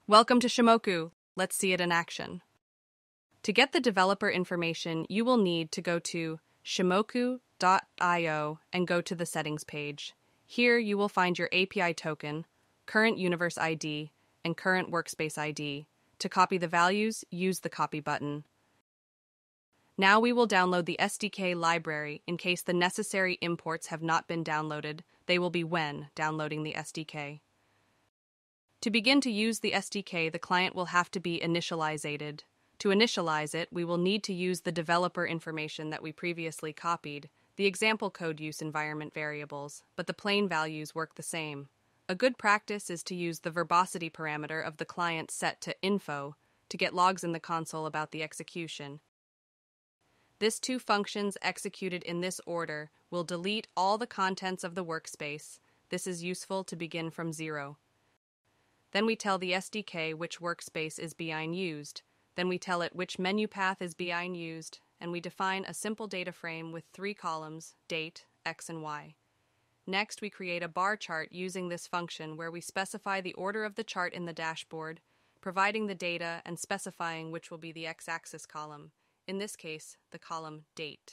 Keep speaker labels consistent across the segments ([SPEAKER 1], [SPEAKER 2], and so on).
[SPEAKER 1] Welcome to Shimoku. Let's see it in action. To get the developer information, you will need to go to shimoku.io and go to the settings page. Here you will find your API token, current universe ID, and current workspace ID. To copy the values, use the copy button. Now we will download the SDK library in case the necessary imports have not been downloaded. They will be when downloading the SDK. To begin to use the SDK, the client will have to be initialized. To initialize it, we will need to use the developer information that we previously copied, the example code use environment variables, but the plain values work the same. A good practice is to use the verbosity parameter of the client set to info to get logs in the console about the execution. This two functions executed in this order will delete all the contents of the workspace. This is useful to begin from 0. Then we tell the SDK which workspace is being used. Then we tell it which menu path is being used, and we define a simple data frame with 3 columns, date, X, and Y. Next, we create a bar chart using this function where we specify the order of the chart in the dashboard, providing the data and specifying which will be the X-axis column, in this case, the column date.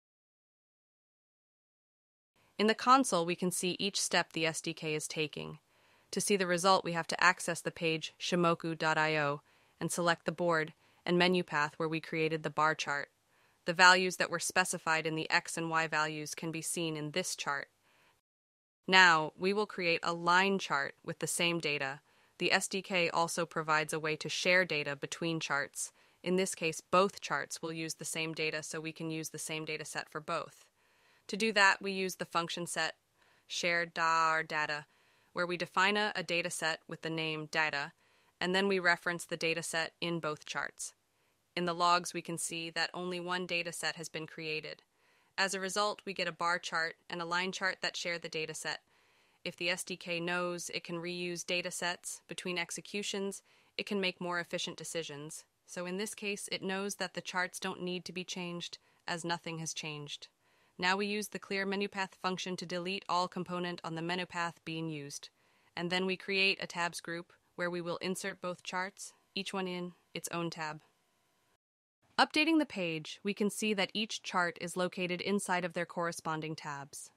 [SPEAKER 1] In the console, we can see each step the SDK is taking. To see the result, we have to access the page shimoku.io and select the board and menu path where we created the bar chart. The values that were specified in the X and Y values can be seen in this chart. Now, we will create a line chart with the same data. The SDK also provides a way to share data between charts. In this case, both charts will use the same data, so we can use the same data set for both. To do that, we use the function set share.data, where we define a data set with the name data, and then we reference the data set in both charts. In the logs, we can see that only one data set has been created. As a result, we get a bar chart and a line chart that share the data set. If the SDK knows it can reuse data sets between executions, it can make more efficient decisions. So in this case, it knows that the charts don't need to be changed, as nothing has changed. Now we use the clear menu path function to delete all component on the menu path being used. And then we create a tabs group where we will insert both charts, each one in its own tab. Updating the page, we can see that each chart is located inside of their corresponding tabs.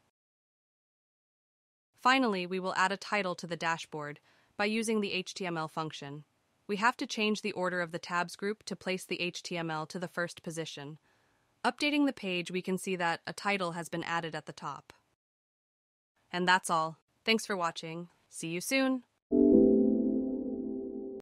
[SPEAKER 1] Finally, we will add a title to the dashboard by using the HTML function. We have to change the order of the tabs group to place the HTML to the first position. Updating the page, we can see that a title has been added at the top. And that's all. Thanks for watching. See you soon!